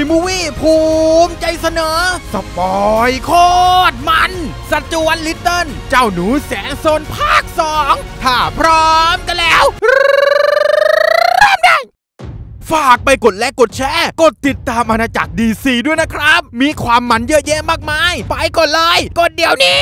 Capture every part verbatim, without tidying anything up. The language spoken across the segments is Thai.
มูวี่ภูมิใจเสนอสปอยโคตรมันสัจวันลิตเติ้ลเจ้าหนูแสนโซนภาคสองถ้าพร้อมกันแล้วเริ่มได้ฝากไปกดและกดแชร์กดติดตามอาณาจักรดีซีด้วยนะครับมีความมันเยอะแยะมากมายไปกดเลยกดเดี๋ยวนี้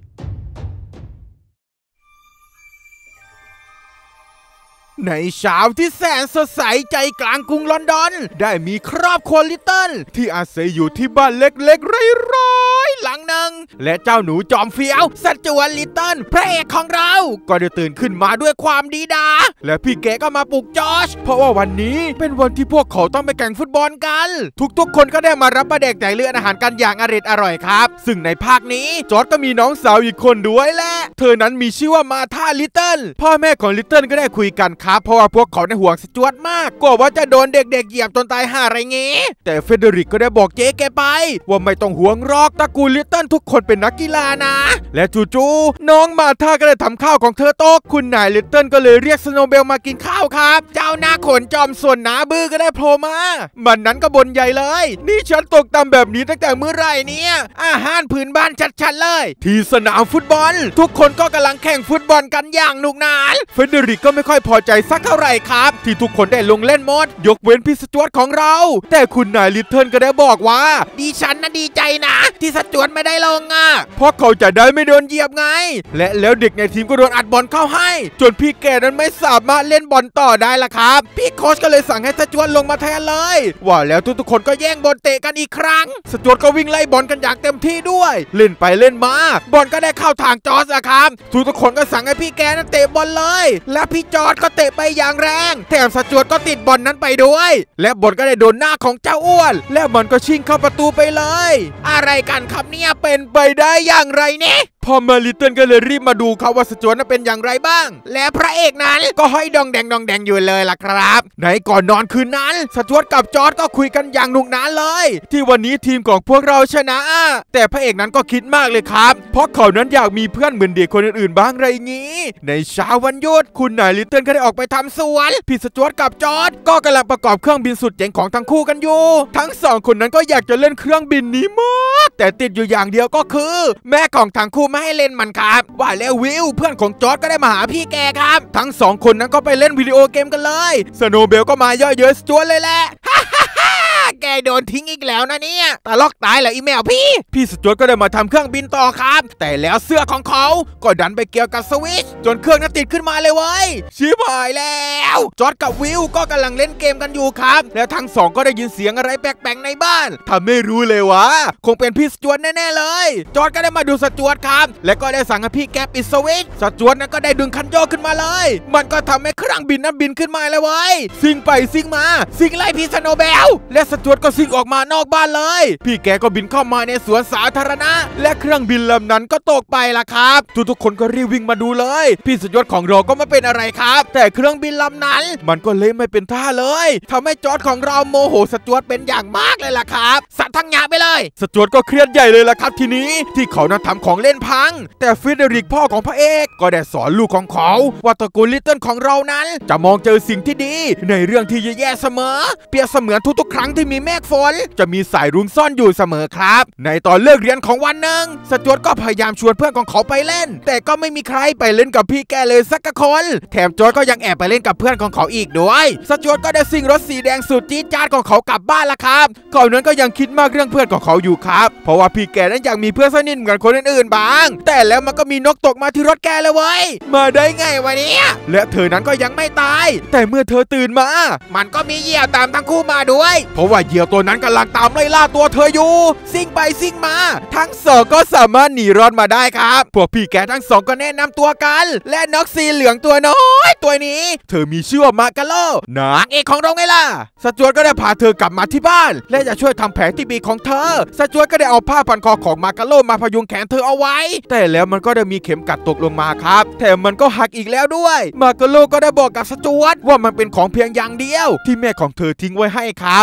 ในเช้าที่แสนสดใสใจกลางกรุงลอนดอนได้มีครอบครัวลิตเติ้ลที่อาศัยอยู่ที่บ้านเล็กๆไร้ๆหลังหนึ่งและเจ้าหนูจอมเฟี้ยวสัจวันลิตเติ้ลพระเอกของเราก็ได้ตื่นขึ้นมาด้วยความดีดาและพี่แกก็มาปลุกจอร์จเพราะว่าวันนี้เป็นวันที่พวกเขาต้องไปแข่งฟุตบอลกันทุกๆคนก็ได้มารับประเด็กแต่เลือดอาหารกันอย่างอร่อยอร่อยครับซึ่งในภาคนี้จอร์จก็มีน้องสาวอีกคนด้วยแหละเธอนั้นมีชื่อว่ามาธาลิตเติ้ลพ่อแม่ของลิตเติ้ลก็ได้คุยกันครับเพราะว่าพวกเขาในห่วงสจวตมากกลัวว่าจะโดนเด็กๆเหยียบจนตายห่าอะไรเงี้แต่เฟเดริกก็ได้บอกเจ๊แกไปว่าไม่ต้องห่วงหรอกตระกูลลิตเติ้ลทุกคนเป็นนักกีฬานะและจู่ๆน้องมาธาก็ได้ทำข้าวของเธอตกคุณนายลิตเติ้ลก็เลยเรียกสโนว์เบลมากินข้าวครับเจ้าหน้าขนจอมส่วนหนาบื้อก็ได้โผล่มามันนั้นก็บ่นใหญ่เลยนี่ฉันตกต่ำแบบนี้ตั้งแต่เมื่อไหร่เนี่ยอาหารพื้นบ้านชัดๆเลยที่สนามฟุตบอลทุกคนก็กำลังแข่งฟุตบอลกันอย่างหนุกหนานเฟเดริกก็ไม่ค่อยพอใจสักเท่าไหร่ครับที่ทุกคนได้ลงเล่นหมดยกเว้นพี่สจวตของเราแต่คุณนายลิตเติ้ลก็ได้บอกว่าดิฉันน่ะดีใจนะที่สจวตไม่ได้ลงอ่ะเพราะเขาจะได้ไม่โดนเหยียบไงและแล้วเด็กในทีมก็โดนอัดบอลเข้าให้จนพี่แกนั้นไม่สามารถเล่นบอลต่อได้ละครับพี่โค้ชก็เลยสั่งให้สจวตลงมาแทนเลยว่าแล้วทุกๆคนก็แย่งบอลเตะกันอีกครั้งสจวตก็วิ่งไล่บอลกันอย่างเต็มที่ด้วยเล่นไปเล่นมาบอลก็ได้เข้าทางจอร์จอะครับทุกๆคนก็สั่งให้พี่แกนั้นเตะบอลเลยและพี่จอร์จก็เตะไปอย่างแรงแถมสจวตก็ติดบอลนั้นไปด้วยและบอลก็ได้โดนหน้าของเจ้าอ้วนและมันก็ชิงเข้าประตูไปเลยอะไรกันครับเนี่ยเป็นไปได้อย่างไรเนี่ยพอมาลิตเติ้ลก็เลยรีบมาดูเขาว่าสจวตนั้นเป็นอย่างไรบ้างและพระเอกนั้นก็ห้อยดองแดงดองแดงอยู่เลยล่ะครับในก่อนนอนคืนนั้นสจวตกับจอร์จก็คุยกันอย่างหนุกหนานเลยที่วันนี้ทีมของพวกเราชนะแต่พระเอกนั้นก็คิดมากเลยครับเพราะเขานั้นอยากมีเพื่อนเหมือนเด็กคนอื่นๆบ้างไรงี้ในเช้าวันหยุดคุณนายลิตเติ้ลก็ได้ออกไปทำสวนพี่สจวตกับจอร์จก็กำลังประกอบเครื่องบินสุดเจ๋งของทั้งคู่กันอยู่ทั้งสองคนนั้นก็อยากจะเล่นเครื่องบินนี้มากแต่ติดอยู่อย่างเดียวก็คือแม่ของทั้งคู่ไม่ให้เล่นมันครับว่าแล้ววิวเพื่อนของจอร์จก็ได้มาหาพี่แกครับทั้งสองคนนั้นก็ไปเล่นวิดีโอเกมกันเลยสโนว์เบลก็มาย่อเย้ยสจวตเลยแหละแกโดนทิ้งอีกแล้วนะเนี่ยตาลอกตายเหรออีแมวพี่พี่สจวตก็ได้มาทำเครื่องบินต่อครับแต่แล้วเสื้อของเขาก็ดันไปเกี่ยวกับสวิตช์จนเครื่องนั้นติดขึ้นมาเลยเว้ยชิบหายแล้วจอร์จกับวิวก็กำลังเล่นเกมกันอยู่ครับแล้วทั้งสองก็ได้ยินเสียงอะไรแปลกๆในบ้านทำไม่รู้เลยวะคงเป็นพี่สจวตแน่ๆเลยจอร์จก็ได้มาดูสจวตครับและก็ได้สั่งให้พี่แกปิดสวิตช์สจวตนั้นก็ได้ดึงคันโยกขึ้นมาเลยมันก็ทำให้เครื่องบินนั้นบินขึ้นมาเลยเว้ยซิ่งไปซิ่งมาซิ่งไล่พี่สโนว์เบลและสจวตก็ซิ่งออกมานอกบ้านเลยพี่แกก็บินเข้ามาในสวนสาธารณะและเครื่องบินลำนั้นก็ตกไปล่ะครับทุกๆคนก็รีบวิ่งมาดูเลยพี่สจวตของเราก็ไม่เป็นอะไรครับแต่เครื่องบินลำนั้นมันก็เละไม่เป็นท่าเลยทำให้จอร์จของเราโมโหสจวตเป็นอย่างมากเลยล่ะครับสัตว์ทั้งหยาไปเลยสจวตก็เครียดใหญ่เลยล่ะครับทีนี้ที่เขานั้นทำของเล่นพังแต่เฟเดริกพ่อของพระเอกก็ได้สอนลูกของเขาว่าตระกูลลิตเติ้ลของเรานั้นจะมองเจอสิ่งที่ดีในเรื่องที่แย่ๆเสมอเปรียบเสมือนทุกๆครั้งที่มีเมฆฝนจะมีสายรุ้งซ่อนอยู่เสมอครับในตอนเลิกเรียนของวันหนึ่งสจวตก็พยายามชวนเพื่อนของเขาไปเล่นแต่ก็ไม่มีใครไปเล่นกับพี่แกเลยสักคนแถมจอร์จก็ยังแอบไปเล่นกับเพื่อนของเขาอีกด้วยสจวตก็ได้ซิ่งรถสีแดงสุดจี๊ดจ๊าดของเขากลับบ้านละครับเขานั้นก็ยังคิดมากเรื่องเพื่อนของเขาอยู่ครับเพราะว่าพี่แกนั้นอยากมีเพื่อนสนิทเหมือนคนอื่นๆบ้างแต่แล้วมันก็มีนกตกมาที่รถแกเลยเว้ยมาได้ไงวะเนี่ยและเธอนั้นก็ยังไม่ตายแต่เมื่อเธอตื่นมามันก็มีเหยี่ยวตามทั้งคู่มาด้วยเพราะว่าเหยี่ยวตัวนั้นกำลังตามไล่ล่าตัวเธออยู่ซิ่งไปซิ่งมาทั้งสองก็สามารถหนีรอดมาได้ครับพวกพี่แกทั้งสองก็แนะนำตัวกันและนกสีเหลืองตัวน้อยตัวนี้เธอมีชื่อว่ามาการ์โลนางเอกของเราไงล่ะสจวตก็ได้พาเธอกลับมาที่บ้านและจะช่วยทำแผลที่บีของเธอสจวตก็ได้เอาผ้าพันคอของมาการ์โลมาพยุงแขนเธอเอาไว้แต่แล้วมันก็ได้มีเข็มกัดตกลงมาครับแถมมันก็หักอีกแล้วด้วยมาการ์โลก็ได้บอกกับสจวตว่ามันเป็นของเพียงอย่างเดียวที่แม่ของเธอทิ้งไว้ให้ครับมาการ์โล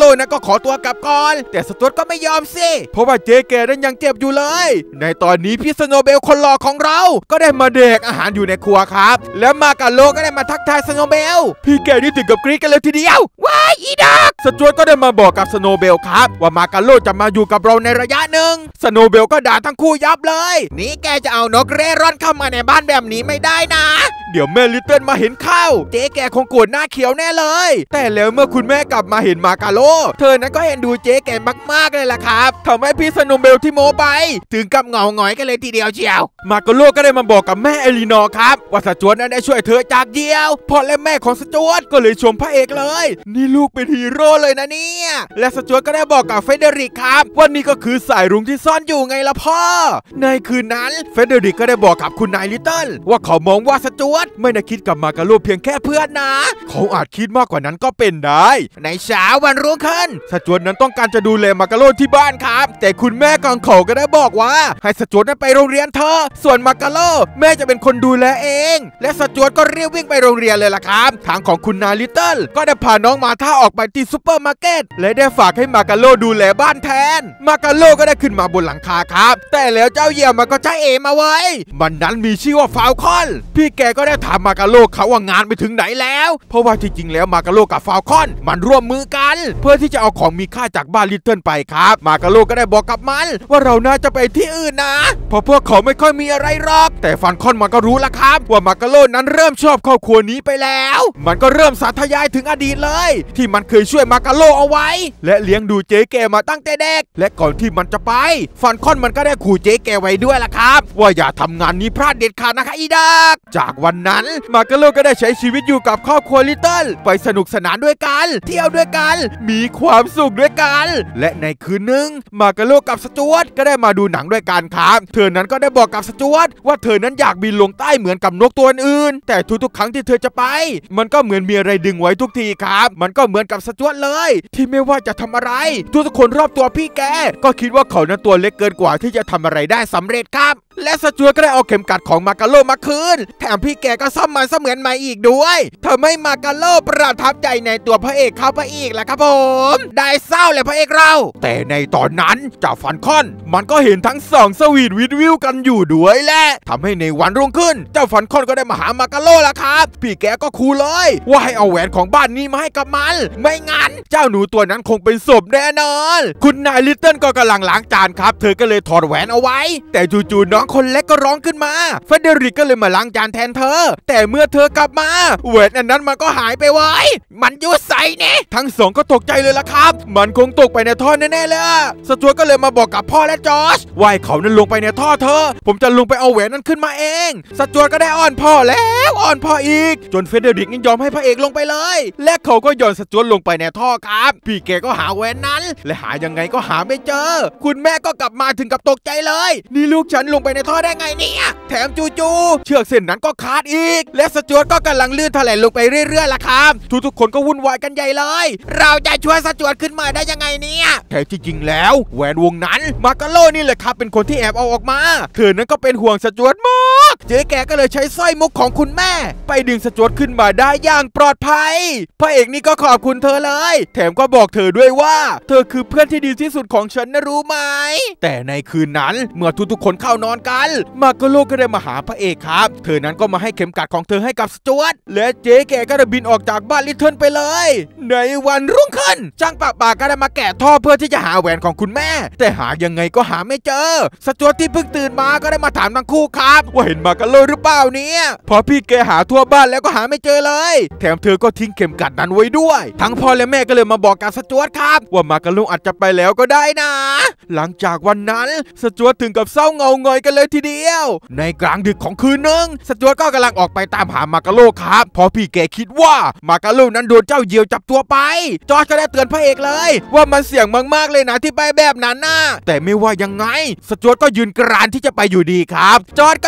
โลนะก็ขอตัวกลับก่อนแต่สจ๊วตก็ไม่ยอมสิเพราะว่าเจ๊แกนั้นยังเจ็บอยู่เลยในตอนนี้พี่สโนว์เบลคนหล่อของเราก็ได้มาเด็กอาหารอยู่ในครัวครับแล้วมากาโลก็ได้มาทักทายสโนว์เบลพี่แกนี่ถึงกับกรี๊ดกันเลยทีเดียวว้ายอีดักสจ๊วตก็ได้มาบอกกับสโนว์เบลครับว่ามากาโลจะมาอยู่กับเราในระยะหนึ่งสโนว์เบลก็ด่าทั้งคู่ยับเลยนี่แกจะเอานกเร่ร่อนเข้ามาในบ้านแบบนี้ไม่ได้นะเดี๋ยวแม่ลิตเติ้ลมาเห็นเข้าเจ๊แกคงโกรธหน้าเขียวแน่เลยแต่แล้วเมื่อคุณแม่กลับมาเห็นมากาโลเธอนั้นก็เห็นดูเจ๊แกมากๆเลยล่ะครับทำให้พี่สโนว์เบลที่โมไปถึงกับเหงาหงอยกันเลยทีเดียวเชียวมากาโลก็ได้มาบอกกับแม่เอลีนอร์ครับว่าสจ๊วตนั้นได้ช่วยเธอจากเดียวพ่อและแม่ของสจ๊วตก็เลยชมพระเอกเลยนี่ลูกเป็นฮีโร่เลยนะเนี่ยและสจ๊วตก็ได้บอกกับเฟเดริกครับว่านี่ก็คือสายรุ้งที่ซ่อนอยู่ไงล่ะพ่อในคืนนั้นเฟเดริกก็ได้บอกกับคุณนายลิตเติ้ลว่าเขามองว่าสจ๊วตไม่ได้คิดกับมากาโลเพียงแค่เพื่อนนะเขาอาจคิดมากกว่านั้นก็เป็นได้ในเช้าวันรุ่งขึ้นสจ๊วตนั้นต้องการจะดูแลมากาโลที่บ้านครับแต่คุณแม่ของเขาก็ได้บอกว่าให้สจ๊วตนั้นไปโรงเรียนเธอส่วนมากาโลแม่จะเป็นคนดูแลเองและสจ๊วตก็รีบวิ่งไปโรงเรียนเลยล่ะครับทางของคุณนายลิตเติ้ลก็ได้พาน้องมาท่าออกไปที่ซุปเปอร์มาร์เก็ตและได้ฝากให้มากาโลดูแลบ้านแทนมากาโลก็ได้ขึ้นมาบนหลังคาครับแต่แล้วเจ้าเหยี่ยวมันก็ใช้เอมาไว้มันนั้นมีชื่อว่าฟาวคอนพี่แกก็ได้ถามมากาโลเขาว่างานไปถึงไหนแล้วเพราะว่าจริงๆแล้วมากาโลกับฟาวคอนมันร่วมมือกันเพื่อที่จะเอาของมีค่าจากบ้านลิตเติ้ลไปครับมากาโลก็ได้บอกกับมันว่าเราน่าจะไปที่อื่นนะเพราะพวกเขาไม่ค่อยมีอะไรหรอกแต่ฟันคอนมันก็รู้ละครับว่ามากาโลนั้นเริ่มชอบครอบครัวนี้ไปแล้วมันก็เริ่มสาธยายถึงอดีตเลยที่มันเคยช่วยมากาโลเอาไว้และเลี้ยงดูเจ๊แกมาตั้งแต่เด็กและก่อนที่มันจะไปฟันคอนมันก็ได้ขู่เจ๊แกไว้ด้วยละครับว่าอย่าทำงานนี้พลาดเด็ดขาดนะคะอีดักจากวันนั้นมากาโลก็ได้ใช้ชีวิตอยู่กับครอบครัวลิตเติ้ลไปสนุกสนานด้วยกันเที่ยวด้วยกันมีความสุขด้วยกันและในคืนหนึ่งมากาโลกับสจ๊วตก็ได้มาดูหนังด้วยกันครับเธอนั้นก็ได้บอกกับสจ๊วตว่าเธอนั้นอยากบินลงใต้เหมือนกับนกตัวอื่นแต่ทุกๆครั้งที่เธอจะไปมันก็เหมือนมีอะไรดึงไว้ทุกทีครับมันก็เหมือนกับสจ๊วตเลยที่ไม่ว่าจะทำอะไรทุกๆคนรอบตัวพี่แกก็คิดว่าเขานั้นตัวเล็กเกินกว่าที่จะทำอะไรได้สำเร็จครับและสจ๊วตก็ได้เอาเข็มกัดของมากาโลมาคืนแถมพี่แกก็ซ่อมมันเสมือนใหม่อีกด้วยทำให้มากาโลประทับใจในตัวพระเอกเข้าไปอีกแหละครับผมได้เศร้าเลยพระเอกเราแต่ในตอนนั้นเจ้าฟันคอนมันก็เห็นทั้งสองสวีทวิดวิวกันอยู่ด้วยแหละทำให้ในวันรุ่งขึ้นเจ้าฟันคอนก็ได้มาหามากาโลละครับพี่แกก็คูเลยว่าให้เอาแหวนของบ้านนี้มาให้กับมันไม่งั้นเจ้าหนูตัวนั้นคงเป็นศพแน่นอนคุณนายลิตเติ้ลก็กำลังล้างจานครับเธอก็เลยถอดแหวนเอาไว้แต่จู่ๆน้องคนเล็กก็ร้องขึ้นมาเฟเดริกก็เลยมาล้างจานแทนเธอแต่เมื่อเธอกลับมาแหวนอันนั้นมันก็หายไปไว้มันอยู่ใส่เนี่ยทั้งสองก็ตกใจเลยล่ะครับมันคงตกไปในท่อแน่ๆเลยสจ๊วตก็เลยมาบอกกับพ่อและจอร์จว่าเขานั้นลงไปในท่อเธอผมจะลงไปเอาแหวนนั้นขึ้นมาเองสจ๊วตก็ได้อ้อนพ่อแล้วอ้อนพ่ออีกจนเฟเดริกยอมให้พระเอกลงไปเลยและเขาก็โยนสจ๊วตลงไปในท่อครับพี่แกก็หาแหวนนั้นและหายังไงก็หาไม่เจอคุณแม่ก็กลับมาถึงกับตกใจเลยนี่ลูกฉันลงไปในท่อได้ไงเนี่ยแถมจู่ๆเชือกเส้นนั้นก็ขาดอีกและสจ๊วตก็กำลังลื่นถลายลงไปเรื่อยๆล่ะครับทุกๆคนก็วุ่นวายกันใหญ่เลยเราจะช่วยสจ๊วตขึ้นมาได้ยังไงเนี่ยแต่จริงๆแล้วแหวนวงนั้นมากาโลนี่แหละครับเป็นคนที่แอบเอาออกมาเธอนั้นก็เป็นห่วงสจ๊วตมากเจ๊แกก็เลยใช้สร้อยมุกของคุณแม่ไปดึงสจ๊วตขึ้นมาได้อย่างปลอดภัยพระเอกนี่ก็ขอบคุณเธอเลยแถมก็บอกเธอด้วยว่าเธอคือเพื่อนที่ดีที่สุดของฉันนะรู้ไหมแต่ในคืนนั้นเมื่อทุกๆคนเข้านอนกันมากาโลก็ได้มาหาพระเอกครับเธอนั้นก็มาให้เข็มกัดของเธอให้กับสจ๊วตและเจ๊แกก็ได้บินออกจากบ้านลิตเติ้ลไปเลยในวันรุ่งขึ้นช่างปะปาก็ได้มาแกะท่อเพื่อที่จะหาแหวนของคุณแม่แต่หายังไงก็หาไม่เจอสจ๊วตที่เพิ่งตื่นมาก็ได้มาถามทั้งคู่ครับว่าเห็นมากาโลหรือเปล่าเนี่ยพอพี่แกหาทั่วบ้านแล้วก็หาไม่เจอเลยแถมเธอก็ทิ้งเข็มกัดนั้นไว้ด้วยทั้งพ่อและแม่ก็เลยมาบอกกับสจ๊วตครับว่ามากาโลอาจจะไปแล้วก็ได้นะหลังจากวันนั้นสจ๊วตถึงกับเศร้าเงาหงอยกันเลยทีเดียวในกลางดึกของคืนนึงสจ๊วตก็กำลังออกไปตามหามากาโลครับพอพี่แกคิดว่ามากาโลนั้นโดนเจ้าเหยี่ยวจับตัวไปจอร์จก็ได้เตือนพระเอกเลยว่ามันเสี่ยงมากๆเลยนะที่ไปแบบนั้นนะแต่ไม่ว่ายังไงสจ๊วตก็ยืนกรานที่จะไปอยู่ดีครับจอร์จก็เลยอยาก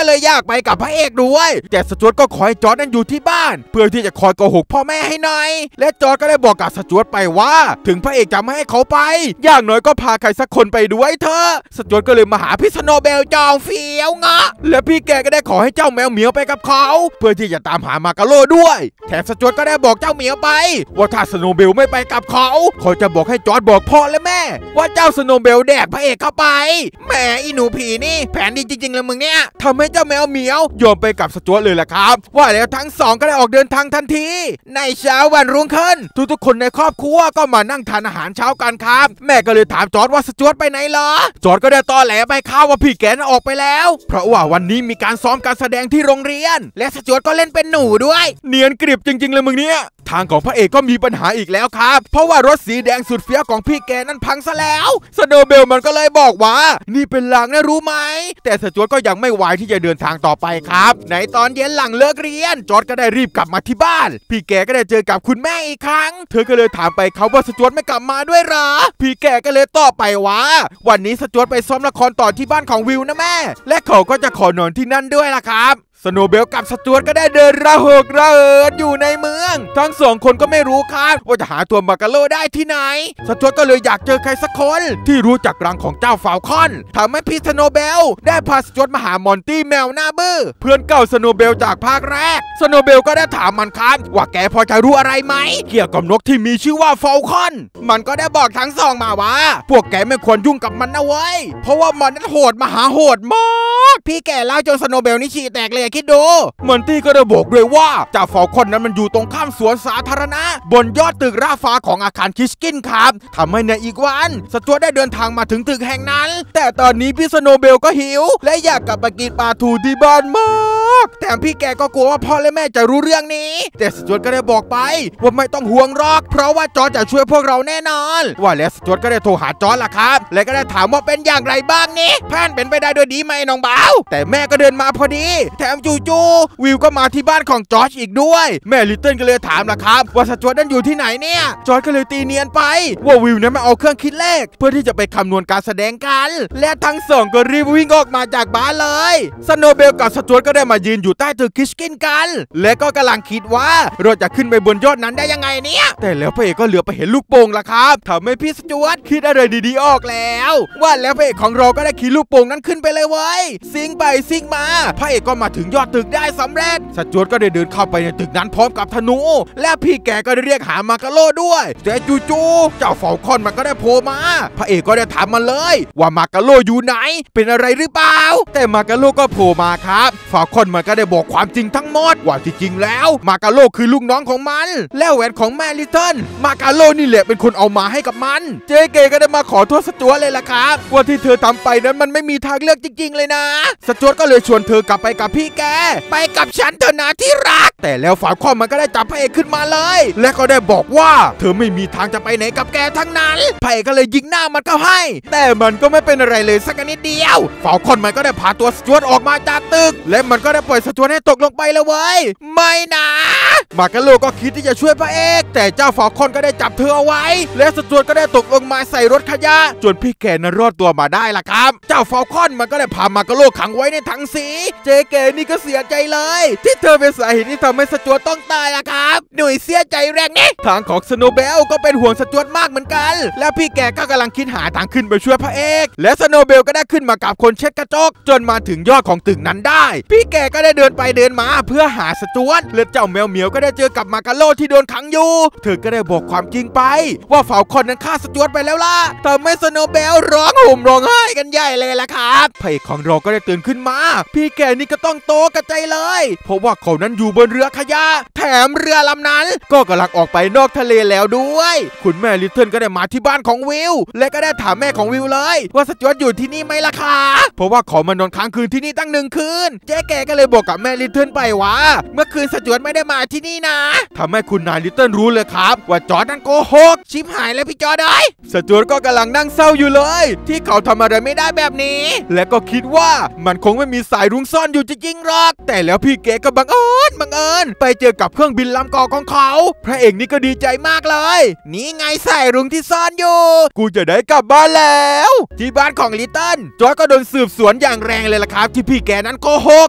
ไปกับพระเอกด้วยแต่สจวตก็ขอให้จอร์จนั้นอยู่ที่บ้านเพื่อที่จะคอยโกหกพ่อแม่ให้หน่อยและจอร์จก็ได้บอกกับสจวตไปว่าถึงพระเอกจะไม่ให้เขาไปอย่างน้อยก็พาใครสักคนไปด้วยเถอะสจวตก็เลยมาหาพี่สโนว์เบลจองเฟี้ยวงะและพี่แกก็ได้ขอให้เจ้าแมวเหมียวไปกับเขาเพื่อที่จะตามหามาการโลด้วยแถมสจวตก็ได้บอกเจ้าเหมียวไปว่าถ้าสโนว์เบลไม่ไปกับเขาเขาจะบอกให้จอร์จบอกพ่อและแม่ว่าเจ้าสโนว์เบลแดกพระเอกเข้าไปแหมอีหนูผีนี่แผนดีจริงๆเลยมึงเนี่ยทำให้เจ้าแมวเหมียวยอมไปกับสจวตเลยล่ะครับว่าแล้วทั้งสองก็ได้ออกเดินทางทันทีในเช้าวันรุ่งขึ้นทุกๆคนในครอบครัวก็มานั่งทานอาหารเช้ากันครับแม่ก็เลยถามจอร์จว่าสจวตไปไหนเหรอจอร์จก็ได้ตอแหลไปข้าวว่าพี่แกน่ะออกไปแล้วเพราะว่าวันนี้มีการซ้อมการแสดงที่โรงเรียนและสจวตก็เล่นเป็นหนูด้วยเนียนกริบจริงๆเลยมึงเนี่ยทางของพระเอกก็มีปัญหาอีกแล้วครับเพราะว่ารถสีแดงสุดเฟี้ยวของพี่แกนั้นพังซะแล้วสโนว์เบลมันก็เลยบอกว่านี่เป็นลางนะรู้ไหมแต่สจวตก็ยังไม่ไหวที่จะเดินทางต่อไปครับในตอนเย็นหลังเลิกเรียนจอร์จก็ได้รีบกลับมาที่บ้านพี่แกก็ได้เจอกับคุณแม่อีกครั้งเธอก็เลยถามไปเขาว่าสจวตไม่กลับมาด้วยหรอพี่แกก็เลยตอบไปว่าวันนี้สจวตไปซ้อมละครต่อที่บ้านของวิวนะแม่และเขาก็จะขอนอนที่นั่นด้วยล่ะครับสโนว์เบลกับสจวตก็ได้เดินระหกระเหินอยู่ในเมืองทั้งสองคนก็ไม่รู้ครับว่าจะหาตัวมาการโลได้ที่ไหนสจวตก็เลยอยากเจอใครสักคนที่รู้จักรังของเจ้าฟาลคอนทำให้พี่สโนว์เบลได้พาสจวตมาหามอนตี้แมวหน้าบื้อเพื่อนเก่าสโนว์เบลจากภาคแรกสโนว์เบลก็ได้ถามมันครับว่าแกพอจะรู้อะไรไหมเกี่ยวกับนกที่มีชื่อว่าฟาลคอนมันก็ได้บอกทั้งสองมาว่าพวกแกไม่ควรยุ่งกับมันนะเว้ยเพราะว่ามันนั้นโหดมหาโหดมากพี่แกเล่าจนสโนว์เบลนี่ฉี่แตกเลยคิดดูมอนตี้ก็ได้บอกด้วยว่าเจ้าฟาลคอนนั้นมันอยู่ตรงข้ามสวนสาธารณะบนยอดตึกราฟ้าของอาคารคิชกินครับทำให้ในอีกวันสจวตได้เดินทางมาถึงตึกแห่งนั้นแต่ตอนนี้พี่สโนว์เบลก็หิวและอยากกลับไปกินปลาทูที่บ้านมากแต่พี่แกก็กลัวว่าพ่อและแม่จะรู้เรื่องนี้แต่สจวตก็ได้บอกไปว่าไม่ต้องห่วงหรอกเพราะว่าจอร์จจะช่วยพวกเราแน่นอนว่าแล้วสจวตก็ได้โทรหาจอร์จล่ะครับและก็ได้ถามว่าเป็นอย่างไรบ้างนี่แพนเป็นไปได้โดยดีไหมน้องบ่าวแต่แม่ก็เดินมาพอดีแถมจู่ๆวิวก็มาที่บ้านของจอร์จอีกด้วยแม่ลิตเติ้ลก็เลยถามล่ะครับว่าสจวตนั้นอยู่ที่ไหนเนี่ยจอร์จก็เลยตีเนียนไปว่าวิวนั้นมาเอาเครื่องคิดเลขเพื่อที่จะไปคำนวณการแสดงกันและทั้งสองก็รีบวิ่งออกมาจากบ้านเลยสโนว์เบลกับสจวตก็ได้มายืนอยู่ใต้ตึกคิชกินกันและก็กำลังคิดว่าเราจะขึ้นไปบนยอดนั้นได้ยังไงเนี่ยแต่แล้วพระเอกก็เหลือไปเห็นลูกโป่งล่ะครับทำให้พี่สจวตคิดอะไรดีๆออกแล้วว่าแล้วพระเอกของเราก็ได้ขี่ลูกโป่งนั้นขึ้นไปเลยเว้ยซิ่งไปซิ่งมาพระเอกก็มาถึงยอดตึกได้สำเร็จสจวตก็ได้เดินเข้าไปในตึกนั้นพร้อมกับธนูและพี่แกก็ได้เรียกหามาการโลด้วยแต่จู่ๆเจ้าฟาลคอนมันก็ได้โผล่มาพระเอกก็ได้ถามมันเลยว่ามาการโลอยู่ไหนเป็นอะไรหรือเปล่าแต่มาการโลก็โผล่มาครับฟาลคอนมันก็ได้บอกความจริงทั้งหมดว่าที่จริงแล้วมาการโลคือลูกน้องของมันและแหวนของแม่ลิตเติ้ลมาการโลนี่แหละเป็นคนเอามาให้กับมันเจเกก็ได้มาขอโทษสจวตเลยล่ะครับว่าที่เธอทำไปนั้นมันไม่มีทางเลือกจริงๆเลยนะสจวตก็เลยชวนเธอกลับไปกับพี่แกไปกับฉันเถอะนะที่รักแต่แล้วฟาลคอนมันก็ได้จับพระเอกขึ้นมาเลยและก็ได้บอกว่าเธอไม่มีทางจะไปไหนกับแกทั้งนั้นพระเอกก็เลยยิงหน้ามันเข้าให้แต่มันก็ไม่เป็นอะไรเลยสักนิดเดียวฟาลคอนมันก็ได้พาตัวสจวตออกมาจากตึกและมันก็ได้ปล่อยสจวตให้ตกลงไปเลยเว้ยไม่นะมาการโลก็คิดที่จะช่วยพระเอกแต่เจ้าฟาลคอนก็ได้จับเธอเอาไว้และสจวตก็ได้ตกลงมาใส่รถขยะจนพี่แกนั้นรอดตัวมาได้ล่ะครับเจ้าฟาลคอนมันก็ได้พามาการโลขังไว้ในถังสีเจเกนี่ก็เสียใจเลยที่เธอเป็นสาเหตุที่ทำให้สจวตต้องตายล่ะครับหนุ่ยเสียใจแรงนี่ทางของสโนว์เบลก็เป็นห่วงสจวตมากเหมือนกันและพี่แกก็กำลังคิดหาทางขึ้นไปช่วยพระเอกและสโนว์เบลก็ได้ขึ้นมากับคนเช็ดกระจกจนมาถึงยอดของตึกนั้นได้พี่แกก็ได้เดินไปเดินมาเพื่อหาสจวตและเจ้าแมวเหมียวก็ได้เจอกับมาการโลที่โดนขังอยู่เธอก็ได้บอกความจริงไปว่าฟาลคอนนั้นฆ่าสจวตไปแล้วล่ะทำให้สโนว์เบลร้องห่มร้องไห้กันใหญ่เลยล่ะครับพระเอกของเราก็ได้ตื่นขึ้นมาพี่แกนี่ก็ต้องโตกระใจเลยเพราะว่าเขานั้นอยู่บนเรือขยะแถมเรือลำนั้นก็กำลังออกไปนอกทะเลแล้วด้วยคุณแม่ลิตเติ้ลก็ได้มาที่บ้านของวิวและก็ได้ถามแม่ของวิวเลยว่าสจวตอยู่ที่นี่ไหมล่ะคะเพราะว่าเขามานอนค้างคืนที่นี่ตั้งหนึ่งคืนเจ๊แกก็เลยบอกกับแม่ลิตเติ้ลไปว่าเมื่อคืนสจวตไม่ได้มาที่นี่นะทำให้คุณนายลิตเติ้ลรู้เลยครับว่าจอร์จนั้นโกหกชิบหายแล้วพี่จอร์จเอ้ยสจวตก็กำลังนั่งเศร้าอยู่เลยที่เขาทำอะไรไม่ได้แบบนี้และก็คิดว่ามันคงไม่มีสายรุ้งซ่อนอยู่จริงๆหรอกแต่แล้วพี่แกก็บังเอิญบังเอิญไปเจอกับเครื่องบินลำกอของเขาพระเอกนี่ก็ดีใจมากเลยนี่ไงสายรุ้งที่ซ่อนอยู่กูจะได้กลับบ้านแล้วที่บ้านของลิตเติ้ลจอร์จก็โดนสืบสวนอย่างแรงเลยล่ะครับที่พี่แกนั้นโกหกทั้งพ่อ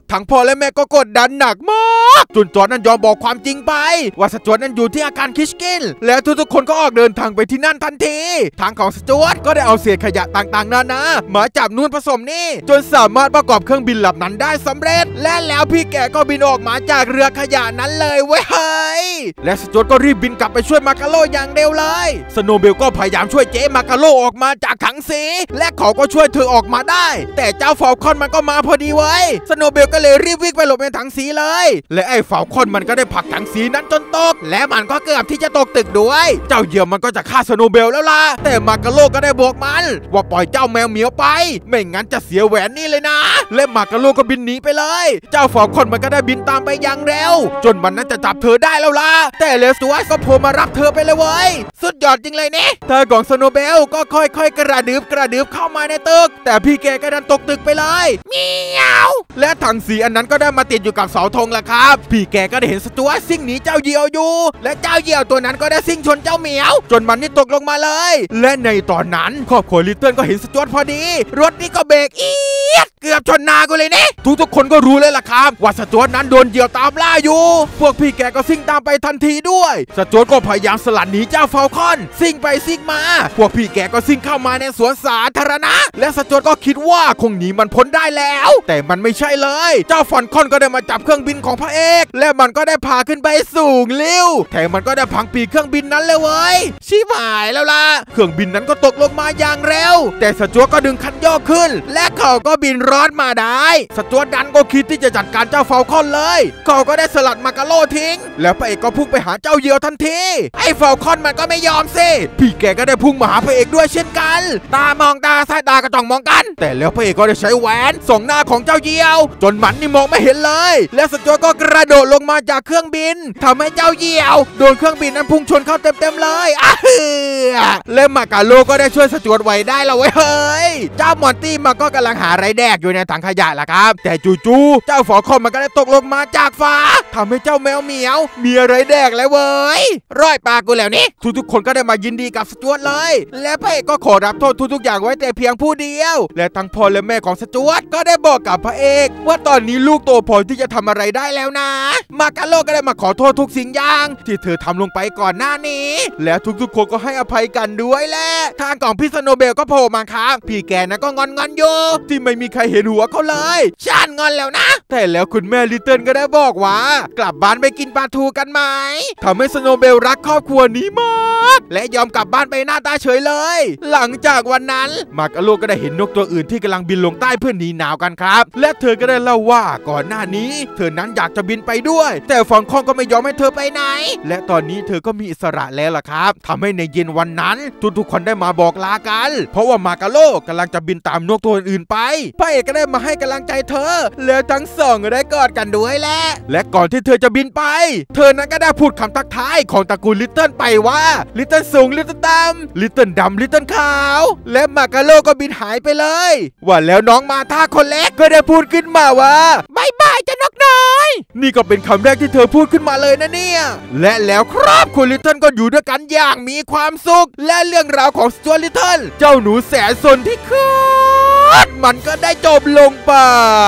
และแม่ก็กดดันหนักมากจนจอร์จนั้นยอมบอกความจริงไปว่าสจ๊วตนั้นอยู่ที่อาคารคิชกินแล้วทุกๆคนก็ออกเดินทางไปที่นั่นทันทีทางของสจ๊วตก็ได้เอาเศษขยะต่างๆนานามาจับนู่นผสมนี่จนสามารถประกอบเครื่องบินลำนั้นได้สำเร็จและแล้วพี่แกก็บินออกมาจากเรือขยะนั้นเลยเว้ยและสจ๊วตก็รีบบินกลับไปช่วยมาคาโลอย่างเร็วเลยสโนว์เบลก็พยายามช่วยเจ๊มาคาโลออกมาจากถังสีและเขาก็ช่วยเธอออกมาได้แต่เจ้าฟอลคอนมันก็มาพอดีเว้ยสโนว์เบลก็เลยรีบวิ่งไปหลบในถังสีเลยและไอ้ฟอลคอนมันก็ได้ผลักถังสีนั้นจนตกและมันก็เกือบที่จะตกตึกด้วยเจ้าเหยี่ยวมันก็จะฆ่าสโนว์เบลแล้วล่ะแต่มาคาโลก็ได้บอกมันว่าปล่อยเจ้าแมวเหมียวไปไม่งั้นจะเสียแหวนนี่เลยนะและมาคาโลก็บินหนีไปเลยเจ้าฟอลคอนมันก็ได้บินตามไปอย่างเร็วจนมันนั้นจะจับเธอได้แล้วล่ะแต่เลสตูอาร์ก็โผล่มารับเธอไปเลยเว้ยสุดยอดจริงเลยนี่เธอของสโนว์เบลก็ค่อยๆกระดึบกระดึบเข้ามาในตึกแต่พี่แกก็ดันตกตึกไปเลยเมียวและถังสีอันนั้นก็ได้มาติดอยู่กับเสาธงแล้วครับพี่แกก็ได้เห็นสจ๊วตซิ่งหนีเจ้าเหยี่ยวอยู่และเจ้าเหยี่ยวตัวนั้นก็ได้ซิ่งชนเจ้าเหมียวจนมันนี่ตกลงมาเลยและในตอนนั้นครอบครัวลิตเติ้ลก็เห็นสจ๊วตพอดีรถนี่ก็เบรกอีดเกือบชนนากูเลยนี่ทุกๆคนก็รู้เลยล่ะครับว่าสจ๊วตนั้นโดนเหยี่ยวตามล่าอยู่พวกพี่แกก็ซิ่งตามไปทันทีด้วยสจ๊วตก็พยายามสลัดหนีเจ้าฟอลคอนซิ่งไปซิ่งมาพวกพี่แกก็ซิ่งเข้ามาในสวนสาธารณะและสจ๊วตก็คิดว่าคงหนีมันพ้นได้แล้วแต่มันไม่ใช่เลยเจ้าฟอลคอนก็ได้มาจับเครื่องบินของพระเอกและมันก็ได้พาขึ้นไปสูงเร็วแถมมันก็ได้พังปีกเครื่องบินนั้นเลยเว้ยชิบหายแล้วล่ะเครื่องบินนั้นก็ตกลงมาอย่างเร็วแต่สจ๊วตก็ดึงคันโยกขึ้นและเขาก็บินรอดมาได้สจ๊วตดันก็คิดที่จะจัดการเจ้าฟอลคอนเลยเขาก็ได้สลัดมาคาโลทิ้งแล้วพระเอกก็พุ่งไปหาเจ้าเหยี่ยวทันทีไอ้ฟอลคอนมันก็ไม่ยอมสิพี่แกก็ได้พุ่งมาหาพระเอกด้วยเช่นกันตามองตาสายตากระจ่องมองกันแต่แล้วพระเอกก็ได้ใช้แหวนส่องหน้าของเจ้าเหยี่ยวจนมันนี่มองไม่เห็นเลยและสจ๊วตก็กระโดดลงมาจากเครื่องบินทำให้เจ้าเหยี่ยวโดนเครื่องบินนั้นพุ่งชนเข้าเต็มๆเลยอ้าและมาคาโลก็ได้ช่วยสจ๊วตไว้ได้แล้วเว้ยเฮ้ยเจ้ามอนตี้มันก็กำลังหาอะไรแดกอยู่ในถังขยะล่ะครับแต่จู่ๆเจ้าฟอลคอนมันก็ได้ตกลงมาจากฟ้าทำให้เจ้าแมวเหมียวมีอะไรแดกแล้วเว้ยร้อยปากกูแล้วนี่ทุกๆคนก็ได้มายินดีกับสจ๊วตเลยและพระเอกก็ขอรับโทษทุกๆอย่างไว้แต่เพียงผู้เดียวและทั้งพ่อและแม่ของสจ๊วตก็ได้บอกกับพระเอกว่าตอนนี้ลูกโตพอที่จะทำอะไรได้แล้วนะมาคาโลก็ได้มาขอโทษทุกสิ่งอย่างที่เธอทำลงไปก่อนหน้านี้และทุกๆคนก็ให้อภัยกันด้วยแหละทางของพี่สโนว์เบลก็โผล่มาครับพี่แกนะก็งอนงอนอยู่ที่ไม่มีใครเห็นหัวเขาเลยฉันงอนแล้วนะแต่แล้วคุณแม่ลิตเติ้ลก็ได้บอกว่ากลับบ้านไปกินปลาทูกันไหมทำให้สโนว์เบลรักครอบครัวนี้มากและยอมกลับบ้านไปหน้าตาเฉยเลยหลังจากวันนั้นมาคาโลก็ได้เห็นนกตัวอื่นที่กำลังบินลงใต้เพื่อหนีหนาวกันครับและเธอก็ได้เล่าว่าก่อนหน้านี้เธอนั้นอยากจะบินไปด้วยแต่ฟอลคอนก็ไม่ยอมให้เธอไปไหนและตอนนี้เธอก็มีอิสระแล้วล่ะครับทำให้ในเย็นวันนั้นทุกๆคนได้มาบอกลากันเพราะว่ามาคาโลกำลังจะบินตามนกตัวอื่นไปพระเอกก็ได้มาให้กำลังใจเธอแล้วทั้งสองก็ได้กอดกันด้วยแหละและก่อนที่เธอจะบินไปเธอนั้นก็ได้พูดคำทักทายของตระกูลลิตเติ้ลไปว่าลิตเติ้ลสูงลิตเติ้ลต่ำลิตเติ้ลดำลิตเติ้ลขาวและมาคาโลก็บินหายไปเลยว่าแล้วน้องมาท่าคนเล็กก็ได้พูดขึ้นมาว่าบายบายจ้ะนกน้อยนี่ก็เป็นคำแรกที่เธอพูดขึ้นมาเลยนะเนี่ยและแล้วครับคุณลิตเติ้ลก็อยู่ด้วยกันอย่างมีความสุขและเรื่องราวของสจ๊วตลิตเติ้ลเจ้าหนูแสนสนที่คืดมันก็ได้จบลงไป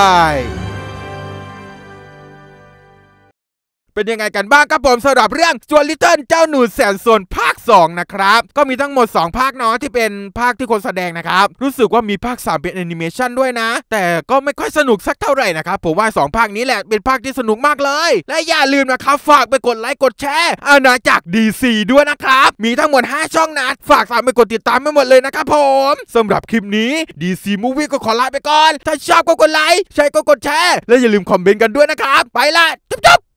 เป็นยังไงกันบ้างครับผมสำหรับเรื่องสจ๊วตลิตเติ้ลเจ้าหนูแสนสนภาคสองนะครับก็มีทั้งหมดสองภาคเนาะที่เป็นภาคที่คนแสดงนะครับรู้สึกว่ามีภาคสามเป็นแอนิเมชันด้วยนะแต่ก็ไม่ค่อยสนุกสักเท่าไหร่นะครับผมว่าสองภาคนี้แหละเป็นภาคที่สนุกมากเลยและอย่าลืมนะครับฝากไปกดไลค์กดแชร์อาณาจักร ดี ซี ด้วยนะครับมีทั้งหมดห้าช่องนะฝากฝากไปกดติดตามไปหมดเลยนะครับผมสำหรับคลิปนี้ ดี ซี Movie ก็ขอลาไปก่อนถ้าชอบก็กดไลค์ใช่ก็กดแชร์และอย่าลืมคอมเมนต์กันด้วยนะครับไปละจุ๊บ